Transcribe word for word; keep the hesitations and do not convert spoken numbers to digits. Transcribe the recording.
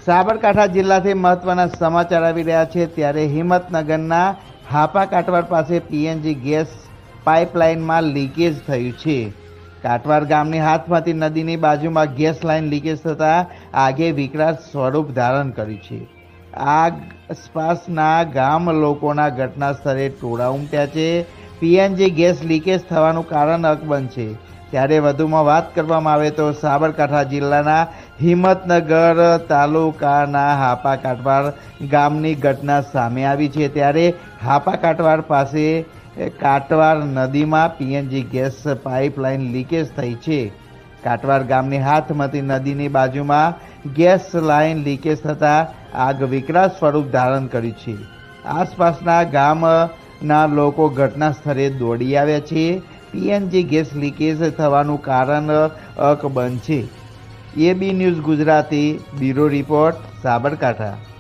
સાબરકાંઠા જિલ્લાથી મહત્વના સમાચાર આવી રહ્યા છે ત્યારે હિંમતનગરના હાપા કાટવાડ પાસે પીએનજી ગેસ પાઇપલાઇનમાં લીકેજ થયું છે। કાટવાડ ગામની હાથમતી નદીની બાજુમાં ગેસ લાઇન લીકેજ થતાં આગે વિકરાળ સ્વરૂપ ધારણ કર્યું છે। આગ આસપાસના ગામ લોકોના ઘટના સ્થળે ટોળા ઉમટ્યા છે। પીએનજી ગેસ લીકેજ થવાનું કારણ અકબંધ છે। ત્યારે વધુમાં વાત કરવામાં આવે તો સાબરકાંઠા જિલ્લાના હિંમતનગર તાલુકાના હાપા કાટવાડ ગામની ઘટના સામે આવી છે। ત્યારે હાપા કાટવાડ પાસે કાટવાડ નદીમાં પીએનજી ગેસ પાઇપલાઇન લીકેજ થઈ છે। કાટવાડ ગામની હાથમતી નદીની બાજુમાં ગેસ લાઇન લીકેજ થતાં આગ વિકરાળ સ્વરૂપ ધારણ કર્યું છે। આસપાસના ગામના લોકો ઘટના સ્થળે દોડી આવ્યા છે। પીએનજી ગેસ લીકેજ થવાનું કારણ અકબંધ છે। AB news Gujarati bureau report Sabarkantha.